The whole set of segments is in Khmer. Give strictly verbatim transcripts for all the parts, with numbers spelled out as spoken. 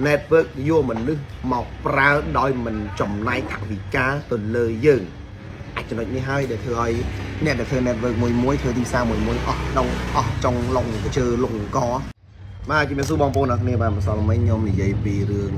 network យកមនុស្សមកប្រើដោយមិនចំណាយថវិកាទៅលើយើងអាចចំណុចនេះហើយដែលធ្វើឲ្យអ្នកដែលធ្វើ network មួយមួយធ្វើទីផ្សារមួយមួយអស់ដងអស់ចុងឡុងជើលុងកបាទជំរាបសួរបងប្អូនអរគ្នាបាទម្សិលមិញខ្ញុំនិយាយពីរឿង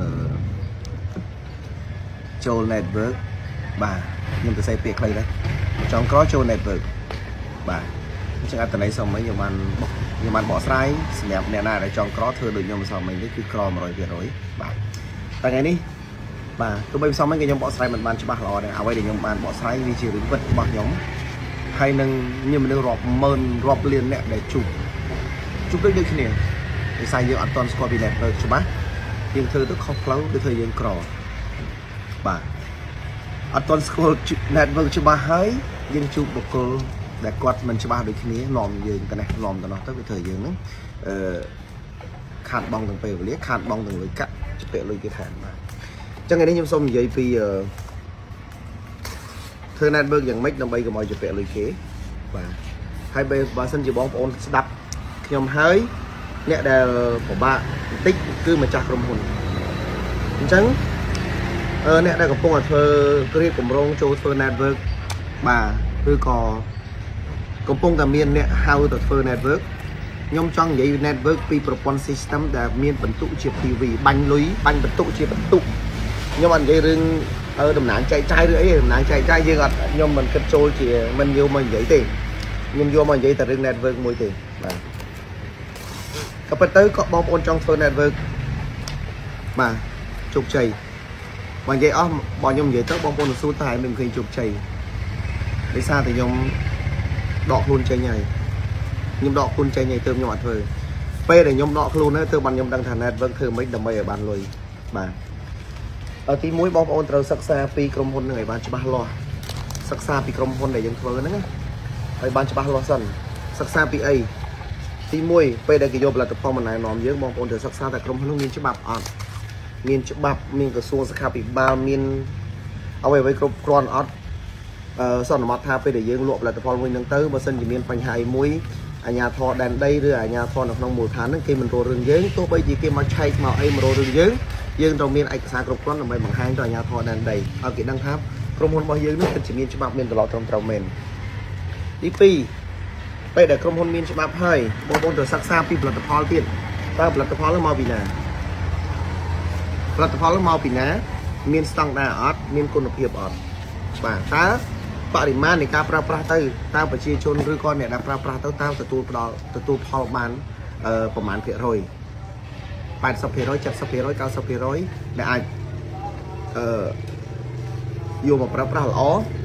ចូល network បាទខ្ញុំទៅសេពាក្យខ្លីដែរចង់ក្រចូល network បាទអញ្ចឹងអត្ថន័យសមមិញខ្ញុំបានខ្ញុំបានបកស្រាយសម្រាប់អ្នកណាដែលចង់ក្រធ្វើដូចខ្ញុំម្សិលមិញនេះគឺក្រ một trăm phần trăm បាទតែថ្ងៃនេះបាទទោះបីម្សិលមិញខ្ញុំបកស្រាយមិនបានច្បាស់ល្អដែរអ្វីដែលខ្ញុំបានបកស្រាយវាជារឿងពិតរបស់ខ្ញុំហើយនឹងមានមនុស្សរាប់ម៉ឺនរាប់លានអ្នកដែលជួបជួបដូចដូចគ្នាដោយសារយើងអត់ទាន់ស្គាល់ពី network ច្បាស់យើងធ្វើទៅខុសផ្លូវគឺធ្វើយើងក្របាទអត់ទាន់ស្គាល់ network ច្បាស់ហើយយើងជួបបុគ្គលដែលគាត់មិនច្បាស់ដូចគ្នានាំយើងទៅនេះនាំទៅនោះទៅវាធ្វើយើងហ្នឹងអឺខាតបងទាំងពេលវេលាខាតបងទាំងលុយកាក់ជពាក់លុយគេថែមបាទអញ្ចឹងថ្ងៃនេះខ្ញុំសូមនិយាយពីធ្វើ network យ៉ាងម៉េចដើម្បីកុំឲ្យជពាក់លុយគេបាទហើយបើសិនជាបងប្អូនស្ដាប់ខ្ញុំហើយអ្នកដែលពិបាកបន្តិចគឺម្ចាស់ក្រុមហ៊ុនអញ្ចឹងអឺអ្នកដែលកំពុងតែធ្វើគ្រាកម្រងចូលធ្វើ network បាទឬក៏កំពុងតែមានអ្នកហៅទៅធ្វើ network ខ្ញុំចង់និយាយ network ពីប្រព័ន្ធ system ដែលមានបន្ទុកជា pê vê បាញ់លុយបាញ់បន្ទុកជាបន្ទុកខ្ញុំអត់និយាយរឿងអឺតំណាងចែកចាយឬអីតំណាងចែកចាយយើងអត់ខ្ញុំមិនគិតចូលជាមិនយកមកនិយាយទេខ្ញុំយកមកនិយាយតែរឿង network មួយទេបាទក៏ប៉ុន្តែក៏បងប្អូនចង់ធ្វើ network បាទជោគជ័យបើនិយាយអស់បើខ្ញុំនិយាយទៅបងប្អូននឹងសួរតែមិនឃើញជោគជ័យដោយសារតែខ្ញុំដកខ្លួនចេញហើយខ្ញុំដកខ្លួនចេញហើយទើបខ្ញុំអត់ធ្វើពេលដែលខ្ញុំដកខ្លួនទៅទើបបានខ្ញុំដឹងថា network ធ្វើមិនដើម្បីឲ្យបានលុយបាទដល់ទីមួយបងប្អូនត្រូវសិក្សាពីក្រុមហ៊ុននឹងឲ្យបានច្បាស់លាស់សិក្សាពីក្រុមហ៊ុនដែលយើងធ្វើហ្នឹងឲ្យបានច្បាស់លាស់សិនសិក្សាពីអីទីមួយពេលដែលគេយកផលិតផលមកណែនាំយើងបងប្អូនត្រូវសិក្សាតែក្រុមហ៊ុននោះមានច្បាប់អត់មានច្បាប់មានក្រសួងសុខាភិបាលមានអ្វីអ្វីគ្រប់គ្រាន់អត់អឺសន្មតថាពេលដែលយើងលក់ផលិតផលមួយហ្នឹងទៅបើសិនជាមានបញ្ហាមួយអាជ្ញាធរដែនដីឬអាជ្ញាធរនៅក្នុងមូលដ្ឋានហ្នឹងគេមិនរករឿងយើងទោះបីជាគេមកឆែកមកអីមករករឿងយើងយើងត្រូវមានឯកសារគ្រប់គ្រាន់ដើម្បីបង្ហាញទៅអាជ្ញាធរដែនដីឲ្យគេដឹងថាក្រុមហ៊ុនរបស់យើងនេះពិតជាមានច្បាប់មានត្រឡប់ត្រឹមត្រូវមែនទីពីរពេលដែលក្រុមហ៊ុនមានច្បាប់ហើយបងប្អូនត្រូវសិក្សាពីផលិតផលទៀតតើផលិតផលនោះមកពីណាផលិតផលនោះមកពីណាមានស្តង់ដារអត់មានគុណភាពអត់បាទតើបរិមាណនៃការប្រើប្រាស់ទៅតើប្រជាជនឬក៏អ្នកដែលប្រើប្រាស់ទៅតើទទួលផ្ដល់ទទួលផលបានអឺប្រមាណភាគរយแปดสิบเปอร์เซ็นต์ เจ็ดสิบเปอร์เซ็นต์ เก้าสิบเปอร์เซ็นต์ ដែលអាចអឺយកមកប្រើប្រាស់ល្អ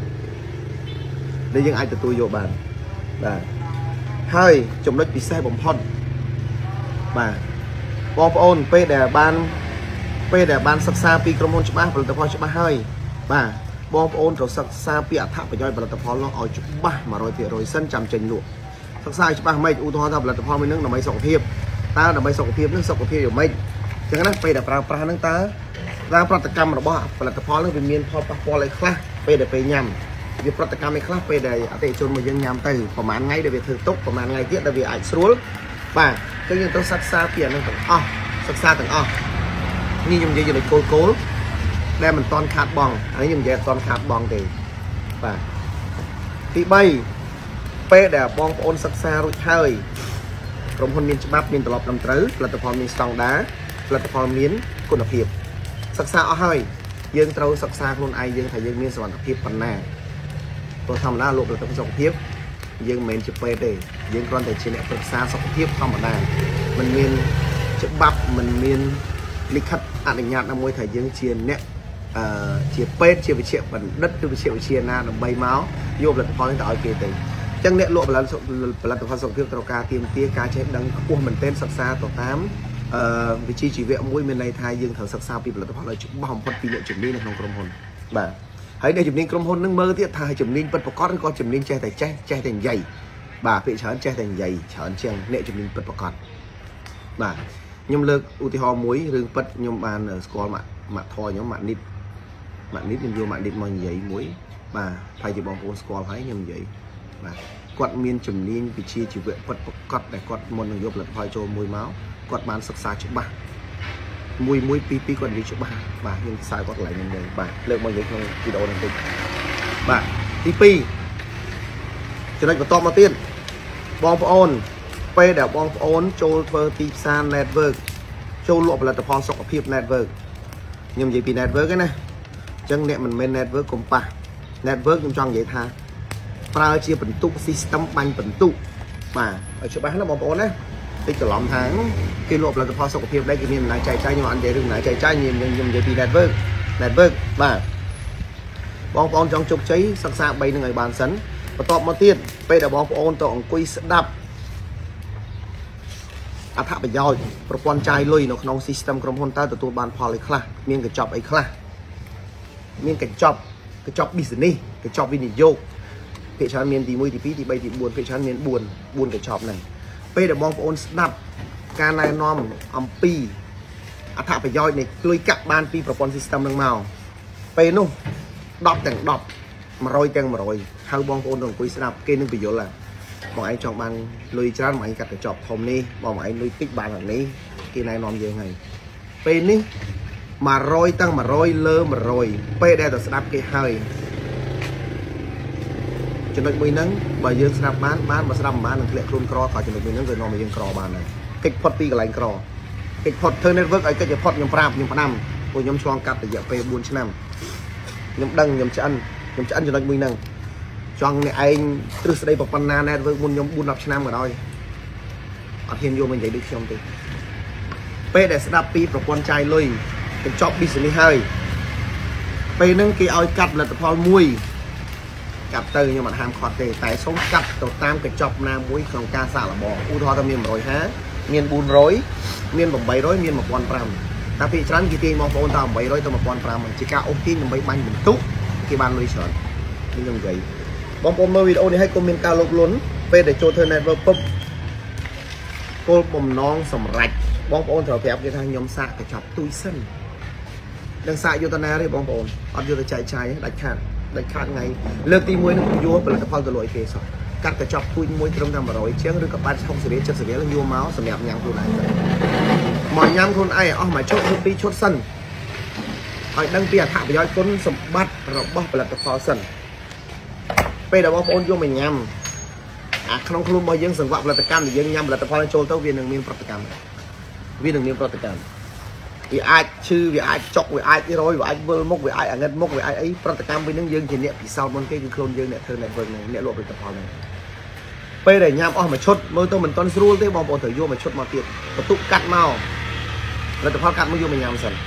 ដែលយើងអាចទទួលយកបានបាទហើយចំណុចពិសេសបំផុតបាទបងប្អូនពេលដែលបានពេលដែលបានសិក្សាពីក្រុមហ៊ុនច្បាស់ផលិតផលច្បាស់ហើយបាទបងប្អូនត្រូវសិក្សាពីអត្ថប្រយោជន៍ផលិតផលនោះឲ្យច្បាស់ một trăm phần trăm សិនចាំចេញលក់សិក្សាឲ្យច្បាស់មិនឧទាហរណ៍ថាផលិតផលមួយនឹងដើម្បីសុខភាពតើដើម្បីសុខភាពនឹងសុខភាពយ៉ាងម៉េចអញ្ចឹងណាពេលដែលប្រើប្រាស់នឹងតើតាមប្រតិកម្មរបស់ផលិតផលនឹងវាមានផលប៉ះពាល់អីខ្លះពេលដែលពេលញ៉ាំវាប្រតិកម្មអីខ្លះពេលដែលអតិថិជនមកយើងញ៉ាំទៅប្រហែលថ្ងៃដែលវាធ្វើទុកប្រហែលថ្ងៃទៀតដែលវាអាចស្រួលបាទគឺយើងត្រូវសិក្សាពីអានឹងទាំងអស់សិក្សាទាំងអស់នេះខ្ញុំនិយាយចំណុចគោលគោលដែលមិនតន់ខាតបងហើយខ្ញុំនិយាយអត់តន់ខាតបងទេបាទទីបីពេលដែលបងប្អូនសិក្សារួចហើយក្រុមហ៊ុនមានច្បាប់មានត្រឡប់ត្រឹមត្រូវផលិតផលមានស្តង់ដារផលិតផលមានគុណភាពសិក្សាអស់ហើយយើងត្រូវសិក្សាខ្លួនឯងយើងថាយើងមានសមត្ថភាពប៉ុណ្ណាព្រោះធម្មតាលោកផលិតផលសុខភាពយើងមិនមែនជាពេទ្យទេយើងគ្រាន់តែជាអ្នកប្រឹក្សាសុខភាពធម្មតាមិនមានច្បាប់មិនមានលិខិតអនុញ្ញាតណាមួយថាយើងជាអ្នកអឺជាពេទ្យជាវិជ្ជាបណ្ឌិតឬវិជ្ជាវិទ្យាណាដើម្បីមកយកផលិតផលនេះទៅឲ្យគេទេអញ្ចឹងអ្នកលក់ផលិតផលិតផលសុខភាពត្រូវការទាមទារការចេះដឹងខ្ពស់មែនទែនសិក្សាទៅតាមអឺវិជ្ជាជីវៈមួយមានន័យថាយើងត្រូវសិក្សាពីផលិតផលឲ្យច្បាស់បំផុតពីអ្នកជំនាញនៅក្នុងក្រុមហ៊ុនបាទហើយអ្នកជំនាញក្រុមហ៊ុននឹងមើលទៀតថាជំនាញពិតប្រាកដឬក៏ជំនាញចេះតែចេះចេះតែនិយាយបាទពាក្យច្រើនចេះតែនិយាយច្រើនជាងអ្នកជំនាញពិតប្រាកដបាទខ្ញុំលើកឧទាហរណ៍មួយរឿងពិតខ្ញុំបានស្គាល់ម៉ាក់ម៉ាក់ធរខ្ញុំម៉ាក់នីតម៉ាក់នីតខ្ញុំយកម៉ាក់នីតមកនិយាយមួយបាទហើយជាបងប្អូនស្គាល់ហើយខ្ញុំនិយាយបាទគាត់មានជំនាញវិជ្ជាជីវៈពិតប្រាកដដែលគាត់មុននឹងយកផលិតផលចូលមួយមកគាត់បានសិក្សាច្បាស់มวยมวยปีปีก่อนยิ่งชุบบ้าบ้ายังสายกว่าไหลเงินเลยบ้าเลิกมาเยอะក្នុងវីដេអូនឹងតិចបាទទីពីរចំណុចបន្តមកទៀតបងប្អូនពេលដែលបងប្អូនចូលធ្វើទីផ្សារ network ចូលលក់ផលិតផលសុខភាព network ខ្ញុំនិយាយពី network ហ្នឹងណាអញ្ចឹងអ្នកមិនមែន network កុំប៉ះ network ខ្ញុំចង់និយាយថាប្រើជាបន្ទុក system បាញ់បន្ទុកបាទឲ្យច្បាស់ណាបងប្អូនណាតិចច្រឡំថាគេលក់ផលិតផលសុខភាពដែរគេមានដំណើរចែកចាយខ្ញុំអត់និយាយរឿងដំណើរចែកចាយខ្ញុំខ្ញុំនិយាយពី network network បាទបងប្អូនចង់ជោគជ័យសិក្សាបីនឹងឲ្យបានសិនបន្ទាប់មកទៀតពេលដែលបងប្អូនទៅអង្គុយស្ដាប់អត្ថប្រយោជន៍ប្រព័ន្ធចាយលុយនៅក្នុង system ក្រុមហ៊ុនតើទទួលបានផលអីខ្លះមានកញ្ចប់អីខ្លះមានកញ្ចប់កញ្ចប់ business កញ្ចប់វិនិយោគភាគច្រើនមានទីមួយទីពីរទីបីទីបួនភាគច្រើនមានបួន បួនកញ្ចប់ហ្នឹងពេលដែលបងប្អូនស្ដាប់ការណែនាំអំពីអត្ថប្រយោជន៍នៃលុយកាក់បានពីប្រព័ន្ធ system ហ្នឹងមកពេលនោះដប់ទាំងដប់ một trămទាំងmột trămហៅបងប្អូនទៅអង្គុយស្ដាប់គេនឹងបញ្យល់ហ่ะបងឯងចង់បានលុយច្រើនបងឯងកាត់កញ្ចប់ធំនេះបងឯងលុយតិចបានអានេះគេណែនាំយើងហើយពេលនេះmột trămទាំងmột trămលើmột trămពេលដែលទៅស្ដាប់គេហើយចំណុចមួយហ្នឹងបើយើងស្ដាប់បានបានបើស្ដាប់មិនបាននឹងធ្លាក់ខ្លួនក្រក៏ចំណុចមួយហ្នឹងវានាំឲ្យយើងក្របានដែរកិច្ចផុតពីកន្លែងក្រកិច្ចផុតធ្វើ network ឲ្យកិច្ចផុតខ្ញុំប្រាប់ខ្ញុំផ្ដាំពួកខ្ញុំឆ្លងកាត់រយៈពេលបួនឆ្នាំខ្ញុំដឹងខ្ញុំឆ្អិនខ្ញុំឆ្អិនចំណុចមួយហ្នឹងចង់អ្នកឯងទ្រឹស្ដីប្រព័ន្ធណា network មុនខ្ញុំបួន ដប់ឆ្នាំក៏ដោយអត់ហ៊ានយកមកនិយាយដូចខ្ញុំទេពេលដែលស្ដាប់ពីប្រព័ន្ធចាយលុយកញ្ចប់ business ហើយពេលហ្នឹងគេឲ្យកាត់ផលិតផលមួយកាត់ទៅខ្ញុំអត់ហាមឃាត់ទេតែសូមកាត់ទៅតាមកញ្ចប់ណាមួយក្នុងការសាកល្បងឧទាហរណ៍ថាមានmột trăm hai mươiមានbốn trămមានeight trămមានmột nghìn năm trămតែពីច្រើនគេទាញបងប្អូនតeight trămទៅmột nghìn năm trămជាការអូសទាញដើម្បីបាញ់បន្ទុកគេបានលុយច្រើនខ្ញុំនិយាយបងប្អូនមើលវីដេអូនេះឲ្យគុំមានការលោភលន់ពេលដែលចូលធ្វើ network ពុបគោលបំណងសម្រេចបងប្អូនត្រូវប្រាប់គេថាខ្ញុំសាកកញ្ចប់ទួយសិននឹងសាកយុទ្ធនាទេបងប្អូនអត់យកទៅចែកចាយដាច់ខាតដាច់ខាតថ្ងៃលើកទីមួយនឹងយកផលិតផលទៅលក់ឲ្យគេសោះកាត់កញ្ចប់ទួយមួយត្រឹមតែmột trămជាងឬក៏eightyសេរីseventyសេរីយកមកសម្រាប់ញ៉ាំខ្លួនឯងមកញ៉ាំខ្លួនឯងអស់មួយឈុតឬពីរឈុតសិនឲ្យដឹងពីអត្ថប្រយោជន៍គុណសម្បត្តិរបស់ផលិតផលសិនពេលដែលបងប្អូនយកមកញ៉ាំអាក្នុងខ្លួនរបស់យើងសង្វាក់ផលិតកម្មដែលយើងញ៉ាំផលិតផលចូលទៅវានឹងមានប្រតិកម្មវានឹងមានប្រតិកម្មវាអាចឈឺវាអាចចុកវាអាចរយវាអាចវិលមុខវាអាចអាងឹតមុខវាអាចអីប្រតិកម្មវិញនឹងយើងជាអ្នកពិសោធន៍មុនគេគឺខ្លួនយើងអ្នកធ្វើ network ហ្នឹងអ្នកលក់ផលិតផលហ្នឹងពេលដែលញ៉ាំអស់មួយឈុតមើលទៅមិនទាន់ស្រួលទេបងប្អូនត្រូវយកមួយឈុតមកទៀតបន្ទុកកាត់មកផលិតផលកាត់មកយកមកញ៉ាំសិន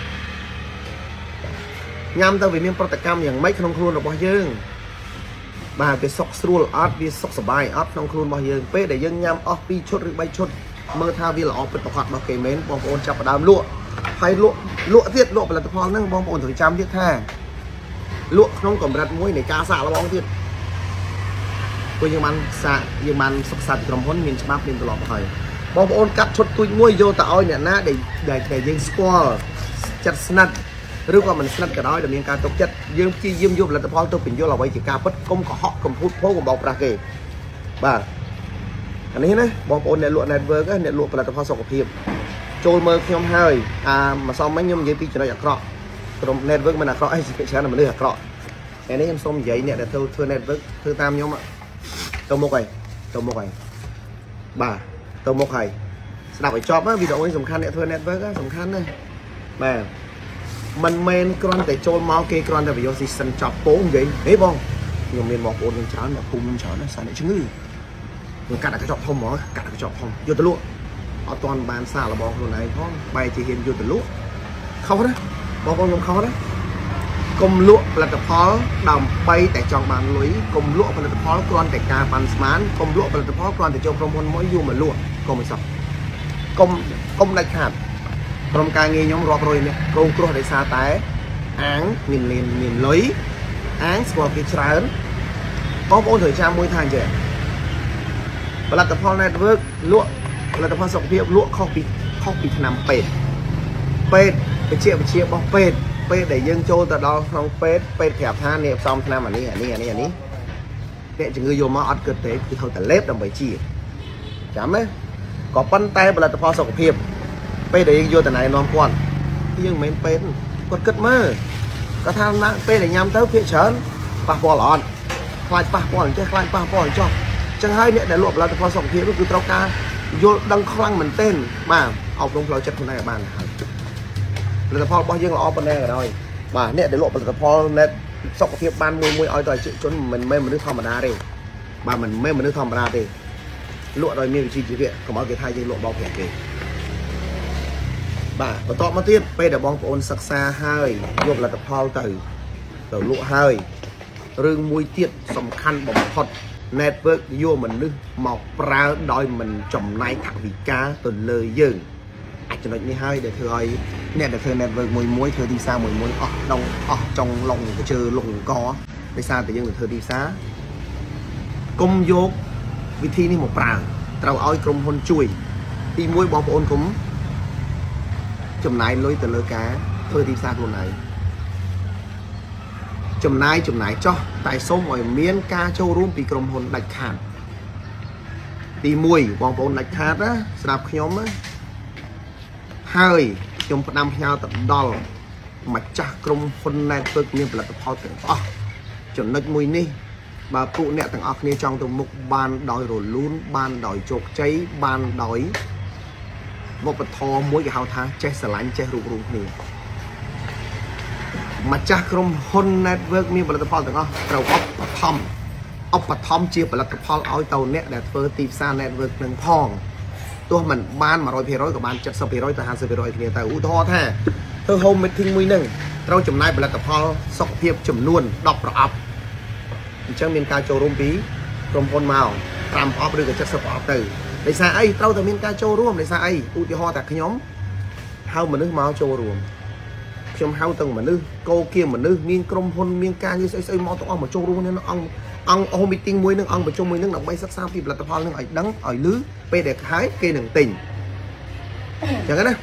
ញ៉ាំទៅវាមានប្រតិកម្មយ៉ាងម៉េចក្នុងខ្លួនរបស់យើងបាទវាសុខស្រួលអត់វាសុខសប្បាយអត់ក្នុងខ្លួនរបស់យើងពេលដែលយើងញ៉ាំអស់ពីរឈុតឬបីឈុតមើលថាវាល្អពិតប្រាកដរបស់គេមែនបងប្អូនចាប់ផ្ដើមលក់ហើយលក់លក់ទៀតលក់ផលិតផលហ្នឹងបងប្អូនត្រូវចាំទៀតថាលក់ក្នុងកម្រិតមួយនៃការសាកល្បងទៀតព្រោះយើងបានសាកយើងបានសិក្សាពីក្រុមហ៊ុនមានច្បាប់មានទម្លាប់ហើយបងប្អូនកាត់ឈុតទួចមួយយកទៅឲ្យអ្នកណាដែលដែលយើងស្គាល់ចិត្តស្និទ្ធឬក៏មិនស្និទ្ធក៏ដោយដែលមានការទុកចិត្តយើងព្យាយាមយកផលិតផលទៅបញ្យល់អ្វីជាការពិតកុំកុហកកុំភូតភោកុំបោកប្រាស់គេបាទអានេះណាបងប្អូនអ្នកលក់ network អ្នកលក់ផលិតផលសុខភាពចូលមើលខ្ញុំហើយអាម្សិលមិញខ្ញុំនិយាយពីចំណុចអាក្រក់ក្រុម network មិនអាក្រក់អីជាច្រើនមនុស្សអាក្រក់ថ្ងៃនេះខ្ញុំសូមនិយាយអ្នកដែលធ្វើធ្វើ network ធ្វើតាមខ្ញុំទៅមុខហើយទៅមុខហើយបាទទៅមុខហើយស្ដាប់ឲ្យចប់វីដេអូនេះសំខាន់អ្នកធ្វើ network សំខាន់ណាស់បាទមិនមែនគ្រាន់តែចូលមកគេគ្រាន់តែវាយក season ចប់ពោងនិយាយហេបងខ្ញុំមានបងប្អូនច្រើនអ្នកភូមិច្រើនណាស់សារអ្នកជំងឺខ្ញុំកាត់កញ្ចប់ធំហ្មងកាត់កញ្ចប់ធំយកទៅលក់អត់ទាន់បានសាកល្បងខ្លួនឯងផងបែរជាហ៊ានយកទៅលក់ខុសណាបងប្អូនខ្ញុំខុសណាកុំលក់ផលិតផលដើម្បីតែចង់បានលុយកុំលក់ផលិតផលគ្រាន់តែការប៉ាន់ស្មានកុំលក់ផលិតផលគ្រាន់តែចូលក្រុមហ៊ុនមួយយកមកលក់កុំមិនសោះកុំកុំដាច់ខាតក្រុមការងារខ្ញុំរាប់រយនាក់រងគ្រោះដោយសារតែអាងមានមានមានលុយអាងស្គាល់គេច្រើនបងប្អូនត្រូវចាំមួយថាអញ្ចឹងផលិតផល network លក់ផលិតផលសុខភាពលក់ខុសពីខុសពីថ្នាំពេទ្យពេទ្យវិជ្ជាវិទ្យារបស់ពេទ្យពេលដែលយើងចូលទៅដល់ក្នុងពេទ្យពេទ្យប្រាប់ថានេះផ្សំថ្នាំអានេះអានេះអានេះអានេះអ្នកជំងឺយកមកអត់គិតទេគឺត្រូវតែលេបដើម្បីជាចាំទេក៏ប៉ុន្តែផលិតផលសុខភាពពេលដែលយើងយកទៅណែនាំគាត់ dương mấy bên còn cất mơ có tham nặng pe để nhắm tới phía chớn pa bỏ lọn khai pa bỏ chứ khai pa bỏ cho chẳng hay nè để luộc làพอ สอง phía cứ trao ca vô đăng khăng mình tên mà học đông flow chất hôm nay ở bàn làพอ bao nhiêu là ở bên đây rồi mà nè để luộc làพอ nè สอง phía ban mùi mùi oi rồi chốn mình mê mình nước thòng mà đá đi mà mình mê mình nước thòng mà đá đi luộc rồi miếng chi chi viện không bao cái thay gì luộc bao kẹt kì bà và to mất tiếp bây giờ bong ôn sắc xa hơi dục là tập phao từ từ lụa hơi rừng mùi tiết sầm khăn bỏng phật network vô mình nước mọc ra đòi mình trồng nay thẳng vì cá từ lời dừng à cho nó như hơi để thưa ơi nè để thưa network mùi muối thưa đi xa mùi muối ở đông ở trong lòng cái chờ lồng có đi xa tự nhiên là thưa đi xa công vô vị thi ní một prang trao oi công hôn chui đi muối bong ôn cũng chùm này lối từ lơ cá thôi đi xa luôn này chùm này chùm này cho tại số mọi miếng ca châu rùm bị cầm hồn đạch khản đi mùi bong bồn đạch khát á sạp nhóm á hai chùm năm nhau tập đo mà chắc cầm hồn này tôi như là tập họ tưởng à chùm nách mùi ní bà cụ nẹ tầng ọc ní trong tầng mục ban đòi rồi luôn ban đòi chột cháy ban đòi một bật thò mỗi cái hào thá che sờ lạnh che rụt rụt này mà chắc không hôn network mi bật thò từng đó đầu ốc bật thom ốc bật thom chia bật thò ao tàu nét để phơi tìm xa network nâng phong tôi mình ban mà rồi thì rồi của ban chất sau thì rồi từ hai mươi rồi thì tại u thò thế thôi hôm mình thinh mui nâng rồi chùm này bật thò sọc thiệp chùm luôn đọc rõ ấp chẳng miền ca châu rôm bí rôm hôn màu làm ấp được cái chất sọc ấp từ để xa ấy tao từ miền ca châu rôm để xa ấy u thì ho tại cái nhóm hao mà nước máu châu rôm trong hao tầng mà nước cô kia mà nước miền crom hôn miền ca như xây xây máu tao mà châu rôm nên nó ăn ăn hôm bị tinh muối nước ăn mà trong muối nước nặng bay sắc sao thì là tập hoa nước ấy đắng ở lứ pe để hái cây đừng tỉnh chẳng cái đó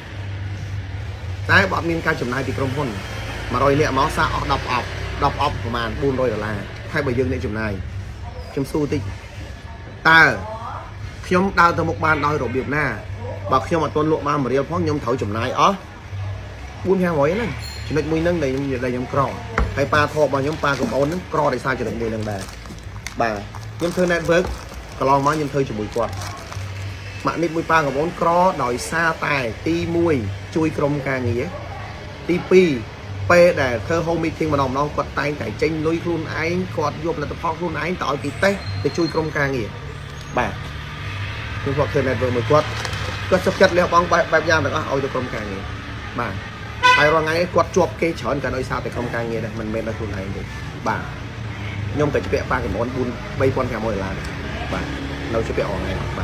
tại bọn miền ca chùm này thì crom hôn mà rồi lẹ máu sao đọc ọc đọc ọc của màn buôn rồi là hai bởi dương này chùm này chùm su tích ta nhóm đào từ một bàn đòi rồi biệt na bạc khi mà tuân lộ ma mà riêng phóng nhóm thấu chùm này ó buôn theo hỏi này chỉ biết mùi nâng này đây nhóm cỏ hay pa thọ bao nhóm pa cùng ôn cỏ để sao cho được mùi nâng bà bà nhóm thơ này với cả lo má nhóm thơ chùm mùi quạt mạng nít mùi pa cùng ôn cỏ đòi xa tài ti mùi chui crom ca nghĩa ti pi p để thơ hôm meeting mà nòng non quạt tay cải tranh lôi luôn anh quạt dục là tập phong luôn anh tạo kỳ tết để chui crom ca nghĩa bà chúng hoặc thời này vừa mới quật quật sắp chất leo bóng bài bài giang được á ôi tôi không càng gì bà ai rồi ngay quật chuột cái chọn cả nơi sao thì không càng gì đây mình bên đây tuần này thì bà nhung phải chụp ba cái món bún bay con theo mồi là bà đâu chụp ở này bà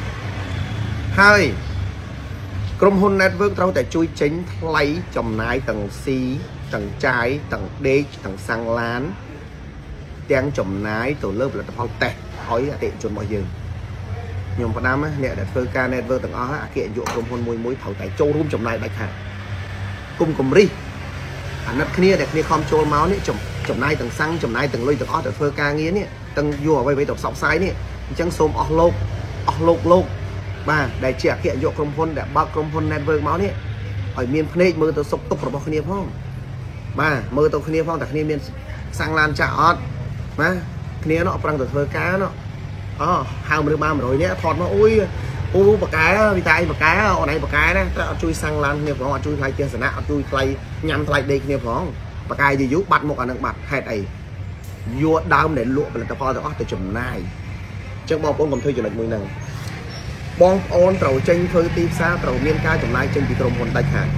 hai crom hôn network trâu tại chui chính lấy chồng nái tầng xí tầng trái tầng D tầng sang lán tiếng chồng nái tổ lớp là tập phong tệ hỏi tiện chuẩn mọi dừng nhom Việt Nam nè để phơi ca network từng ó kiện dụ công hôn mùi muối thầu tại châu rôm chồng này đại hàng cùng cùng đi anh nát kia để kia không châu máu nè chồng chồng này từng xăng chồng này từng lôi từng ó để phơi ca nghĩa nè từng vua vay vay tập sọc sai nè chẳng xôm ó lô ó lô lô ba để trẻ kiện dụ công hôn để bao công hôn network máu nè ở miền Phnê mưa tôi sốc tốc rồi bao kia phong ba mưa tôi kia phong tại kia miền sang lan chả ót má kia nó prang từ phơi cá nó ờ hai mươi ba rồi nhé thọt nó ui u bạc cá vì tay bạc cá ở đây bạc cá đó chui sang lan nhiều phong chui thay tiền sản nạo chui thay nhằm thay đây nhiều phong bạc cá gì giúp bắt một anh bạc hai tay vua đau để lụa là tập hoa tập từ chùm này chắc bom cũng còn thuê cho lệnh mười nằng bom on tàu tranh phơi tim xa tàu miên ca chùm này trên bị trộm hồn tay hàng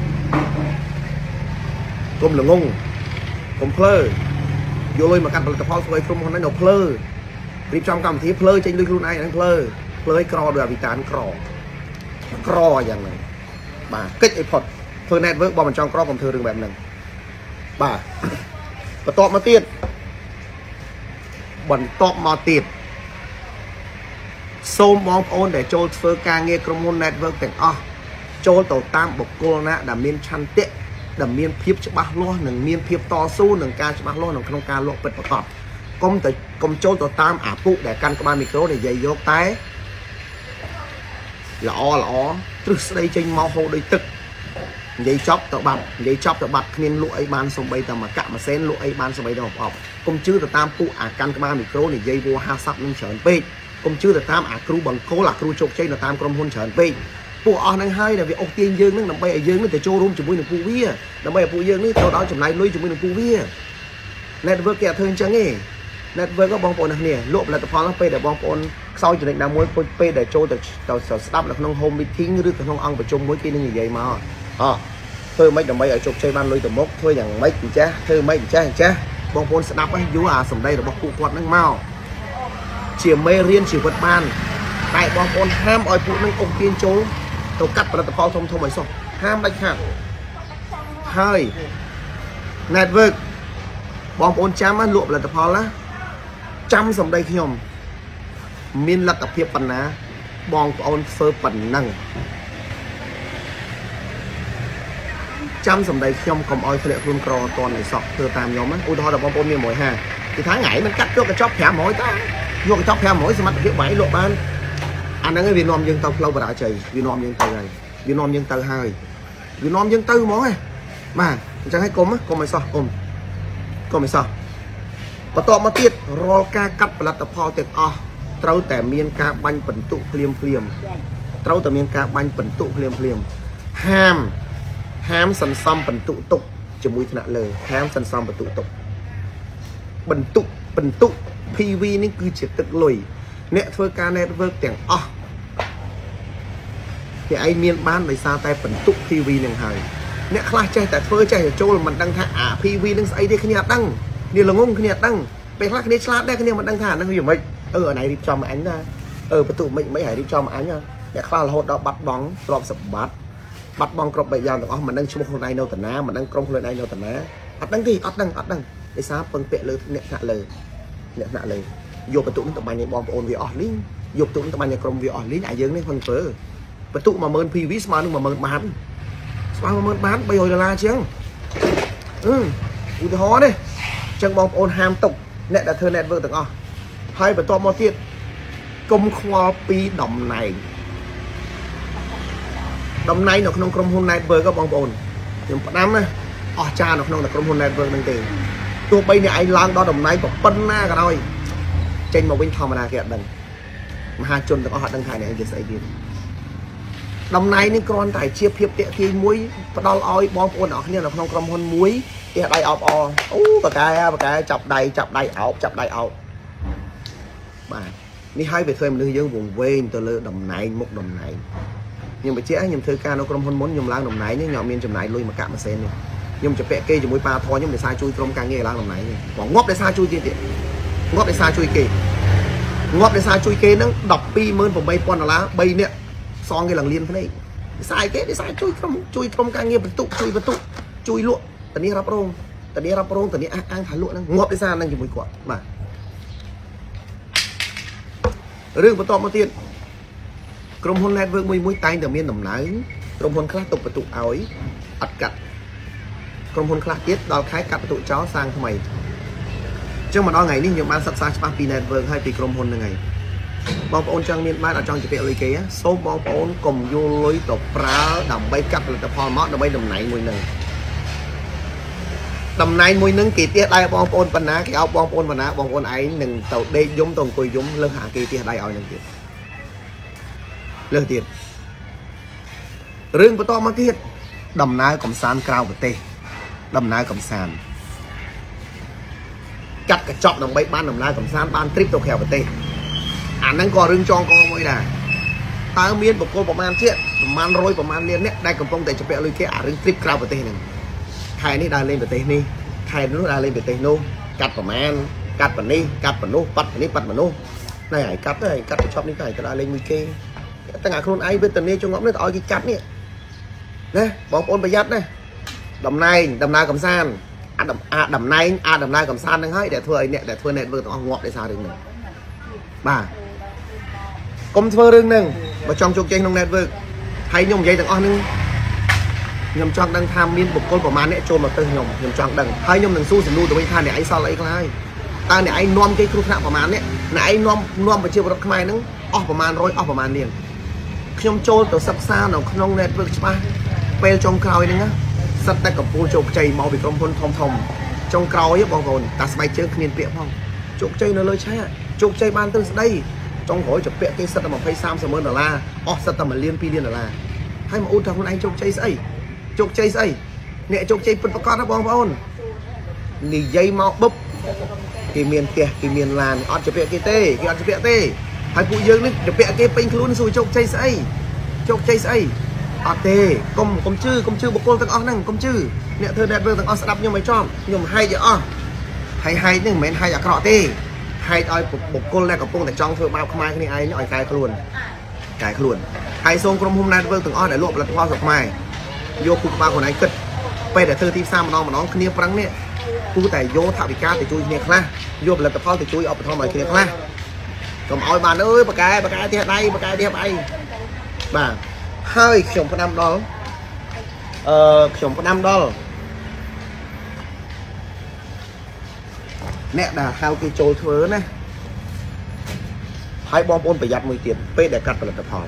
cùng là ngung cùng phơ vô lôi mà cắt tập hoa phơi trộm hồn này nộp phơ đi trong cầm thì phơi trên lưng luôn ai đang phơi phơi cò được vì tán cò còอย่างnày bà kíchไอ้พอดเพื่อแนทเวิร์กบอลมันช่องครอบผมเธอเรื่องแบบหนึ่งบ่าประตอบมาเตี้ยบอลตอบมาเตี้ยโซมมองโอนđểโจลเฟอร์การเงี้ยกรมแนทเวิร์กแต่งอ๋อโจลต่อตามบกโกลนะดำเมียนชันเตะดำเมียนเพียบจะบ้าล้อหนึ่งเมียนเพียบต่อสู้หนึ่งการจะบ้าล้อหนึ่งขนมการล้อเป็นประกอบcông từ công trốn tổ tam ả phụ để căn các ba micro để dây vô té lọ lọ trước đây trên mau hô đây tức vậy chóp tao bật vậy chóp tao bật nên lụi ban xong bây tao mà cạ mà xén lụi ban xong bây tao học công chứ tao tam phụ à căn cái ba micro này dây vô ha sắp nên chởn pe công chứ tao tam à kêu bằng cố là kêu chụp chơi là tam cầm hôn chởn pe phụ ở này hay là vì ông tiên dương nó nằm bay ở dương nó từ châu rôm chụp mũi được phụ vía nằm bay ở phụ dương nó sau đó chụp này lôi chụp mũi được phụ vía network kẹt thôi chẳng nghe network có bong bồn này lụm là tập phó nó pe để bong bồn sau chuyện nào muốn pe để châu từ từ từ stop là không home meeting rồi không ăn vào chung mỗi kia như vậy mà à thôi mấy đồng bay ở chụp chơi ban lôi từ mốc thôi chẳng mấy cha thôi mấy cha cha bong bồn sẽ đáp ấy vú à sầm đây là bọc cụ quạt năng mau chỉ mê riêng chỉ vật ban tại bong bồn ham ỏi phụ năng ông tiên châu tàu cắt và tập phó thông thông mấy số ham đánh hạt hơi network bong bồn chăm á lụm là tập phó lá chăm sầm đây khi nhom miên là tập hiệp bản ná bong bồn phơ bản năng chăm sầm đây khi nhom cầm oi phê luôn cò toàn để sọc từ tam nhóm á ui thôi là bong bồn miên mỗi hà thì tháng ngày mình cắt cho cái chóp thẻ mỗi ta vô cái chóp thẻ mỗi xem mặt hiệp bảy lộ ban anh đang ở Việt Nam dân tàu lâu và đã chạy Việt Nam dân tàu này Việt Nam dân tàu hai Việt Nam dân tư món này mà chẳng hay côm á côm mày sao côm côm mày sao và to mà tiết ro ca cắt và tập phò tiệt o trâu tẻ miên ca banh bẩn tụ liềm liềm trâu tẻ miên ca banh bẩn tụ liềm liềm ham ham sần xăm bẩn tụ tục chỉ mũi thằng lời ham sần xăm bẩn tụ tục bẩn tụ bẩn tụ pê vê nên cứ chỉ tức lùi nè thôi ca network tiếng o thì anh miên ban để sao tay bẩn tụ pê vê nè hời nè khai chạy tại phơi chạy ở chỗ là mình đăng thả à pê vê đang xây đây cái nhà đăng đi là ngông cái nhà đăng bây giờ cái slide đây cái nhà mình đăng thả đang hiểu mấy ở ở này đi cho mà ánh ra ở tụ mình mấy hải đi cho mà ánh nha nè khai là hột đó bắt bóng drop sập bát bắt bóng drop bây giờ là mình đang chung hôm nay đâu tận ná mình đang công hôm nay đâu tận ná ắt đăng gì ắt đăng ắt đăng để sao phân bệ lời nè thả lời nè thả lời vô tụ nó tụi bay này bom ôn vì ở lính vô tụ nó tụi bay này công vì ở lính ai dương này phân phớ và tụ mà mơn pê vê mà nhưng mà mơn bán mà mơn bán bây giờ là la chứ ừ ui hó đây chân bom ôn ham tục nè đã thơ nè vợ từng o hai và to một tiết công khoa pi đồng này đồng này nó không công hôm nay vừa có bom ôn nhưng mà năm này ở cha nó không là công hôm nay vừa đang tiền tụi bay này anh lang đó đồng này có phân na cả rồi trên một bên thòng mà kẹt đằng mà hai chôn được họ đăng thải này anh sẽ đi đồng này những con tài chia phiệp tệ thì muối và đo oi bom ôn ở như là không công hôn muối thì đây ọc o ú và cái và cái chọc đầy chọc đầy ảo chọc đầy ảo mà đi hai về thuê mình đưa dân vùng quê từ lơ đồng này một đồng này nhưng mà trẻ nhưng thưa ca nó công hôn muốn nhung lang đồng này những nhỏ miên chùm này lui mà cạn mà sen này nhưng chụp vẽ kê cho mũi ba thôi nhưng để sai chui trong càng nghe lang đồng này còn ngóp để sai chui tiền ngóp để sai chui kê ngóp để sai chui kê nó đọc pi mơn vào bay con là bay nè so cái lần liên thế này sai cái để sai chui trong chui trong càng nghe vật tụ chui vật tụ chui lụa tận đi rap rong tận đi rap rong tận đi ăn ăn thả lụa nó ngóp để ra đang dùng mũi quạt mà riêng của to một tiềnក្រុមហ៊ុន network មួយមួយតែងតែមានដំណើរក្រុមហ៊ុនខ្លះទុកបន្ទុកឲ្យអត់កាត់ក្រុមហ៊ុនខ្លះទៀតដល់ខែកាត់បន្ទុកចោលសាងថ្មីអញ្ចឹងមកដល់ថ្ងៃនេះខ្ញុំបានសិក្សាច្បាស់ពី network ហើយពីក្រុមហ៊ុនហ្នឹងហើយបងប្អូនចង់មានបានអត់ចង់ជពាក់លុយគេសូមបងប្អូនកុំយកលុយទៅប្រើដើម្បីកាត់ផលិតផលមកដើម្បីតំណែងមួយហ្នឹងតំណែងមួយហ្នឹងគេទៀតដៃបងប្អូនបណ្ណាគេឲ្យបងប្អូនបណ្ណាបងប្អូនឯងនឹងទៅដេកយំទៅអង្គុយយំលើហាគេទៀតដៃឲ្យនឹងទៀតលើទៀតរឿងបន្តមកទៀតដំណើរកំសាន្តក្រៅប្រទេសដំណើរកំសាន្តកាត់កញ្ចក់ដើម្បីបានដំណើរកំសាន្តបានទ្រីបទៅក្រៅប្រទេសអាហ្នឹងក៏រឿងចងកមួយដែរតើមានបុគ្គលប្រមាណទៀតប្រមាណរយប្រមាណលានអ្នកដែលកំពុងតែជពាក់លុយគេអារឿងទ្រីបក្រៅប្រទេសហ្នឹងខែនេះដើរលេងប្រទេសនេះខែនោះដើរលេងប្រទេសនោះកាត់ប្រមាណកាត់ប៉ុនេះកាត់ប៉ុនោះប៉ាត់នេះប៉ាត់ប៉ុនោះណែឲ្យកាត់ទៅកាត់កញ្ចក់នេះទៅឲ្យទៅដើរលេងមួយគេទាំងអាខ្លួនឯងវេទនាចងប់នេះទៅឲ្យគេកាត់នេះណាបងប្អូនប្រយ័ត្នណាតំណែងដំណើរកំសាន្តអាអាតំណែងអាដំណើរកំសាន្តហ្នឹងហើយដែលធ្វើឲ្យអ្នកដែលធ្វើ network ទាំងអស់ងាប់ដោយសាររឿងហ្នឹងបាទកុំធ្វើរឿងហ្នឹងបើចង់ជោគជ័យក្នុង network ហើយខ្ញុំនិយាយទាំងអស់ហ្នឹងខ្ញុំចង់ដឹងថាមានបុគ្គលប្រមាណអ្នកចូលមកទៅខ្ញុំខ្ញុំចង់ដឹងហើយខ្ញុំនឹងសួរសំណួរទៅវិញថាអ្នកឯងសល់អីខ្លះហើយតើអ្នកឯងនាំគេគ្រោះថ្នាក់ប្រមាណអ្នកអ្នកឯងនាំនាំប្រជាពលរដ្ឋខ្មែរហ្នឹងអស់ប្រមាណរយអស់ប្រមាណលានខ្ញុំចូលទៅសិក្សានៅក្នុង network ច្បាស់ពេលចុងក្រោយហ្នឹងសិតតែកំពូលជោគជ័យមកពីក្រុមហ៊ុនធំធំចុងក្រោយបងប្អូនតាស្បែកជើងគ្មានពាក្យផងជោគជ័យនៅលើឆាកជោគជ័យបានទៅស្ដីចុងក្រោយជពាក់គេសិតតែยี่สิบ 30ម៉ឺនដុល្លារអស់សិតតែមួយលានពីរលានដុល្លារហើយមកអ៊ូថាខ្លួនឯងជោគជ័យស្អីជោគជ័យស្អីអ្នកជោគជ័យពិតប្រាកដណាបងប្អូននិយាយមកបឹបគេមានផ្ទះគេមានឡានអត់ជពាក់គេទេគេអត់ជពាក់ទេហើយពួកយើងនេះជពាក់គេពេញខ្លួនសួរជោគជ័យស្អីជោគជ័យស្អីអត់ទេកុំកុំជឿកុំជឿបុគ្គលទាំងអស់ហ្នឹងកុំជឿអ្នកធ្វើ network ទាំងអស់ស្ដាប់ខ្ញុំឲ្យចំខ្ញុំហែកឲ្យអស់ហើយហែកហ្នឹងមិនមែនហែកអាក្រក់ទេហែកឲ្យបុគ្គលដែលកំពុងតែចង់ធ្វើបាបខ្មែរគ្នាឯងឲ្យកែខ្លួនកែខ្លួនហើយសូមក្រុមហ៊ុន network ទាំងអស់ដែលលក់ផលិតផលស្រុកខ្មែរយកគូក្បាលខ្លួនឯងគិតពេលដែលធ្វើទីផ្សារម្ដងម្ដងគ្នាប្រឹងនេះគូតែយកថវិកាទៅជួយគ្នាខ្លះយកផលិតផលទៅជួយឧបត្ថម្ភឲ្យគ្នាខ្លះកុំឲ្យបានអើយបកែបកែផ្ទះដៃបកែផ្ទះដៃបាទហើយខ្ញុំផ្ដាំដល់អឺខ្ញុំផ្ដាំដល់អ្នកដែលហៅគេចូលធ្វើណាហើយបងប្អូនប្រយ័ត្នមួយទៀតពេលដែលកាត់ផលិតផល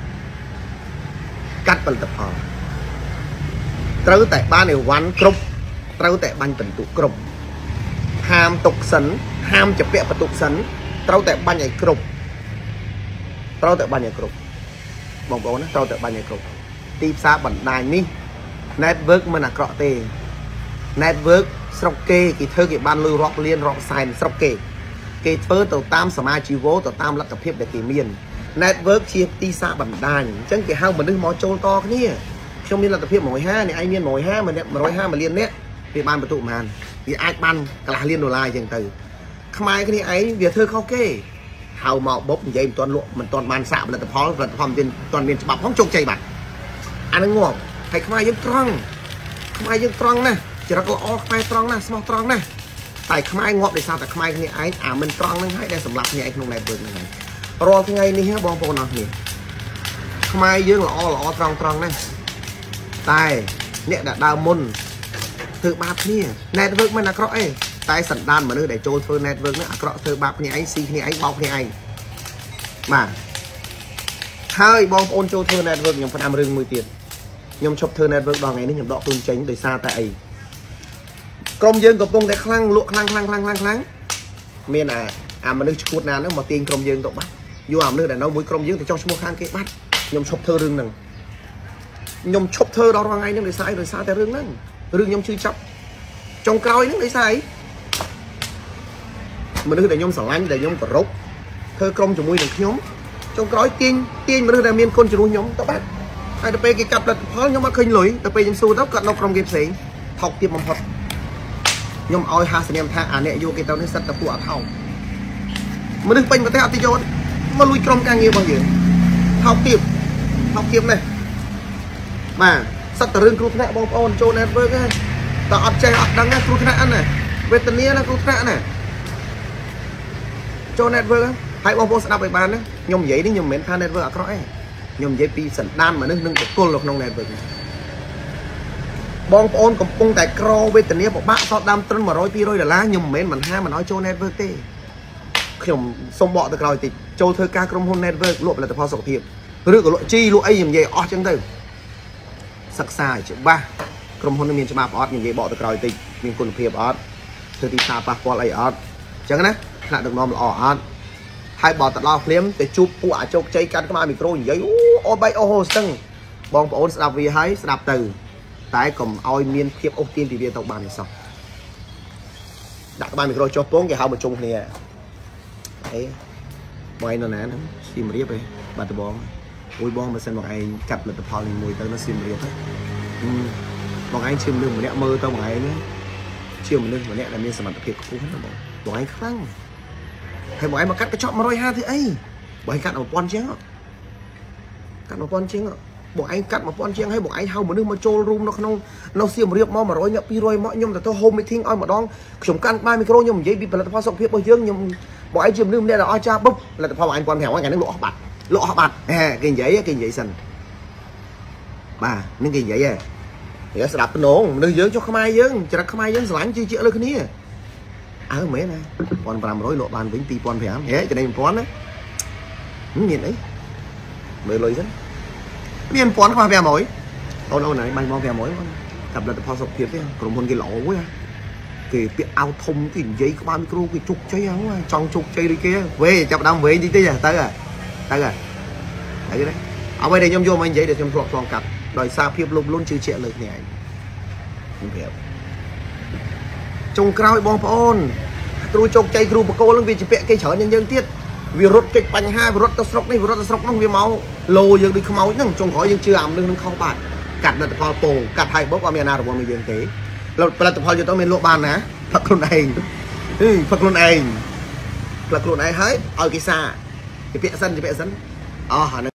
កាត់ផលិតផលត្រូវតែបានអីវ៉ាន់គ្រប់ត្រូវតែបាញ់បន្ទុកគ្រប់ហាមទុកសិនហាមជពាក់បន្ទុកសិនត្រូវតែបាញ់ឲ្យគ្រប់ត្រូវតែបាញ់ឲ្យគ្រប់បងប្អូនណាត្រូវតែបាញ់ឲ្យគ្រប់ទីផ្សារបណ្ដាញនេះ network មិនអាក្រក់ទេ network ស្រុកគេគេធ្វើគេបានលុយរាប់លានរាប់សែនស្រុកគេគេធ្វើទៅតាមសមាជីវោទៅតាមលទ្ធភាពដែលគេមាន network ជាទីផ្សារបណ្ដាញអញ្ចឹងគេហៅមនុស្សមកចូលតគ្នាខ្ញុំមានលទ្ធភាពមួយហាអ្នកឯងមានមួយហាម្នាក់មួយរយហាមួយលានអ្នកវាបានបន្ទុកប៉ុន្មានវាអាចបានកន្លះលានដុល្លារអញ្ចឹងទៅខ្មែរគ្នាឯងវាធ្វើខុសគេហៅមកបុកនិយាយមិនទាន់លក់មិនទាន់បានសាកផលិតផលផលិតផលមិនទាន់មានច្បាប់ផងជោគជ័យបាត់អានឹងងាប់ហើយខ្មែរយើងត្រង់ខ្មែរយើងត្រង់ណាស់ចរិតល្អខ្មែរត្រង់ណាស់ស្មោះត្រង់ណាស់តែខ្មែរងាប់ដោយសារតែខ្មែរគ្នាឯងអាមិនត្រង់ហ្នឹងហើយដែលសម្រាប់គ្នាឯងក្នុង network ហ្នឹងហើយរាល់ថ្ងៃនេះបងប្អូនអរគ្នាខ្មែរយើងល្អល្អត្រង់ត្រង់ណាស់តែអ្នកដែលដើមមុនធ្វើបាបគ្នា network មិនអាក្រក់អីតែសន្តានមនុស្សដែលចូលធ្វើ network នេះអាក្រក់ធ្វើបាបគ្នាឯងស៊ីគ្នាឯងបោកគ្នាឯងបាទហើយបងប្អូនចូលធ្វើ network ខ្ញុំផ្ដាំរឿងមួយទៀតខ្ញុំឈប់ធ្វើ network ដល់ថ្ងៃនេះខ្ញុំដកខ្លួនចេញដោយសារតែអីក្រុមយើងកំពុងតែខ្លាំងលក់ខ្លាំងខ្លាំងខ្លាំងខ្លាំងខ្លាំងមានអាអាមនុស្សឈួតណាហ្នឹងមកទាញក្រុមយើងទៅបាត់យកអាមនុស្សដែលនៅមួយក្រុមយើងទៅចោះឈ្មោះខាងគេបាត់ខ្ញុំឈប់ធ្វើរឿងហ្នឹងខ្ញុំឈប់ធ្វើដល់រាល់ថ្ងៃហ្នឹងដោយសារអីដោយសារតែរឿងហ្នឹងរឿងខ្ញុំជឿចាប់ចុងក្រោយហ្នឹងដោយសារអីមនុស្សដែលខ្ញុំស្រឡាញ់ដែលខ្ញុំគោរពធ្វើក្រុមជាមួយនឹងខ្ញុំចុងក្រោយទាញទាញមនុស្សដែលមានគុណជំនួសខ្ញុំទៅបាត់ហើយទៅពេលគេកាត់ផលិតផលខ្ញុំអត់ឃើញលុយទៅពេលខ្ញុំស៊ូទៅគាត់នៅក្រុមគេផ្សេងថោកទៀតបំផុតខ្ញុំឲ្យហាសនាមថាអាអ្នកយកគេទៅនេះសិតតែពួកអត់ថោកមនុស្សពេញប្រទេសអត់ទៅយកមកលួចក្រុមការងាររបស់យើងថោកទៀតថោកទៀតណាស់បាទសិតតែរឿងគ្រោះថ្នាក់បងប្អូនចូល network ហ្នឹងតែអត់ចេះអត់ដឹងណាគ្រោះថ្នាក់ណាវេទនាណាគ្រោះថ្នាក់ណាចូល network ហើយបងប្អូនស្ដាប់ឲ្យបានណាខ្ញុំនិយាយនេះខ្ញុំមិនមែនថា network អាក្រក់ទេខ្ញុំនិយាយពីសន្តានមនុស្សនិងបុគ្គលនៅក្នុង network បងប្អូនកំពុងតែក្រវេទនាពិបាកសតដើមត្រឹមមួយរយពីរយដុល្លារខ្ញុំមិនមែនមិនហាមិនឲ្យចូល network ទេខ្ញុំសុំបកទៅក្រោយតិចចូលធ្វើការក្រុមហ៊ុន network លក់ផលិតផលសុខភាពឬក៏លក់ជីលក់អីខ្ញុំនិយាយអស់ចឹងទៅសិក្សាឲ្យច្បាស់ក្រុមហ៊ុននឹងមានច្បាប់អត់ខ្ញុំនិយាយបកទៅក្រោយតិចមានគុណភាពអត់ធ្វើទីផ្សារប៉ះពាល់អីអត់អញ្ចឹងណាថ្នាក់ដឹកនាំល្អអត់ហើយបើទៅដល់ភ្លាមទៅជួបពួកអាជោគជ័យកាន់ក្បាលមីក្រូនិយាយអូអូបីអូហូស្ទឹងបងប្អូនស្ដាប់វាហើយស្ដាប់ទៅតែកុំឲ្យមានភាពអូសទាញពីវាទៅបានទេសោះដាក់ក្បាលមីក្រូចុះពងគេហៅមកជុំគ្នាអីបងឯងនៅណាហ្នឹងសៀមរាបឯងបាត់ដំបងអូយបងបើសិនបងឯងកាត់ផលិតផលនេះមួយទៅនៅសៀមរាបបងឯងជាមនុស្សម្នាក់មើលទៅបងឯងជាមនុស្សម្នាក់ដែលមានសមត្ថភាពខ្ពស់ណាបងបងឯងខ្លាំងហើយបងឯងមកកាត់កញ្ចក់មួយរយហាសិបអីបងឯងកាត់មួយពាន់ជាងកាត់មួយពាន់ជាងបងឯងកាត់មួយពាន់ជាងហើយបងឯងហៅមនុស្សមកចូលរួមនៅក្នុងនៅសៀមរាបមកមួយរយអ្នកពីរយមកខ្ញុំទៅទៅ home meeting ឲ្យម្ដងខ្ញុំកាន់ក្បាលមីក្រូខ្ញុំនិយាយពីផលិតផលសុខភាពរបស់យើងខ្ញុំបងឯងជាមនុស្សម្នាក់ដែលអស្ចារ្យបុកផលិតផលបងឯងពាន់ប្រាំថ្ងៃហ្នឹងលក់អស់បាត់លក់អស់បាត់ហេគេនិយាយគេនិយាយសិនបាទនឹងគេនិយាយហ៎វាស្ដាប់ភ្នងមនុស្សយើងចុះខ្មែរយើងចរិតខ្មែរយើងស្រឡាញ់ជឿជាក់លើគ្នាអើមែនណាmột nghìn năm trămលក់បានវិញពីរពាន់ប្រាំហេចំណេញmộtពាន់ណាមានអីមើលលុយសិនមានmộtពាន់ខ្វះប្រាំរយអូនអូនហ្នឹងបាញ់មក500មកតែផលិតផលសុខភាពទេក្រុមហ៊ុនគេល្អវិញគេពាក់អាវធំគេនិយាយក្បាលមីក្រូគេជោគជ័យហ្នឹងចង់ជោគជ័យដូចគេវេចាប់ដើមវែងតិចតិចទៅទៅទៅទៅទេអ្វីដែលខ្ញុំយកមកនិយាយដែលខ្ញុំធ្លាប់ឆ្លងកាត់ដោយសារភាពលោភលន់ជឿជាក់លើគ្នាឯងខ្ញុំប្រាប់ចុងក្រោយបងប្អូនគ្រូជោគជ័យគ្រូបកគោនឹងវាជាពាក់គេច្រើនជាងយើងទៀតវារត់កិច្ចបញ្ហាវារត់ទៅស្រុកនេះវារត់ទៅស្រុកនោះវាមកលោយើងដូចខ្មោចហ្នឹងចុងក្រោយយើងជឿអាមនឹងនឹងខុសបាត់កាត់ផលិតផលពោកាត់ហើយបុកអត់មានអាណារវល់មួយយើងទេផលិតផលយកទៅមានលក់បានណាផឹកខ្លួនឯងផឹកខ្លួនឯងផឹកខ្លួនឯងហើយឲ្យគេសាគេពាក់សិនគេពាក់សិនអស់